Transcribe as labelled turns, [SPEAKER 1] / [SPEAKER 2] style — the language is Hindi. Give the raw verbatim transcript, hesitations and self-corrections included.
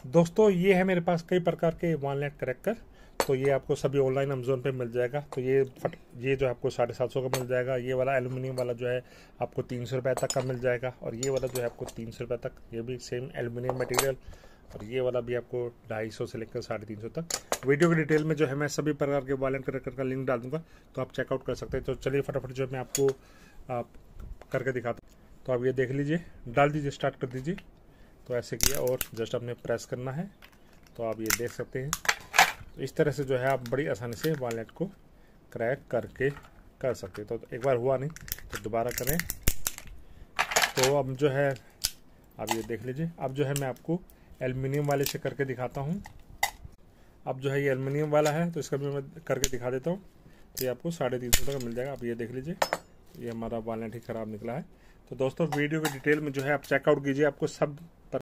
[SPEAKER 1] दोस्तों ये है मेरे पास कई प्रकार के वॉलनट क्रैकर, तो ये आपको सभी ऑनलाइन अमेजोन पे मिल जाएगा। तो ये फट ये जो आपको साढ़े सात सौ का मिल जाएगा। ये वाला एल्युमिनियम वाला जो है आपको तीन सौ रुपये तक का मिल जाएगा, और ये वाला जो है आपको तीन सौ रुपये तक, ये भी सेम एल्युमिनियम मटेरियल। और ये वाला भी आपको ढाई सौ से लेकर साढ़े तीन सौ तक। वीडियो की डिटेल में जो है मैं सभी प्रकार के वॉलनट क्रैकर का लिंक डाल दूंगा, तो आप चेकआउट कर सकते हैं। तो चलिए फटाफट जो मैं आपको आप करके दिखाता हूँ। तो आप ये देख लीजिए, डाल दीजिए, स्टार्ट कर दीजिए। तो ऐसे किया और जस्ट आपने प्रेस करना है, तो आप ये देख सकते हैं। तो इस तरह से जो है आप बड़ी आसानी से वॉलनट को क्रैक करके कर सकते हैं। तो एक बार हुआ नहीं तो दोबारा करें। तो अब जो है आप ये देख लीजिए, अब जो है मैं आपको एल्युमिनियम वाले से करके दिखाता हूँ। अब जो है ये एल्युमिनियम वाला है, तो इसका भी मैं करके दिखा देता हूँ। तो ये आपको साढ़े तीन सौ तक मिल जाएगा। आप ये देख लीजिए, ये हमारा वॉलनट ही ख़राब निकला है। तो दोस्तों वीडियो की डिटेल में जो है आप चेकआउट कीजिए, आपको सब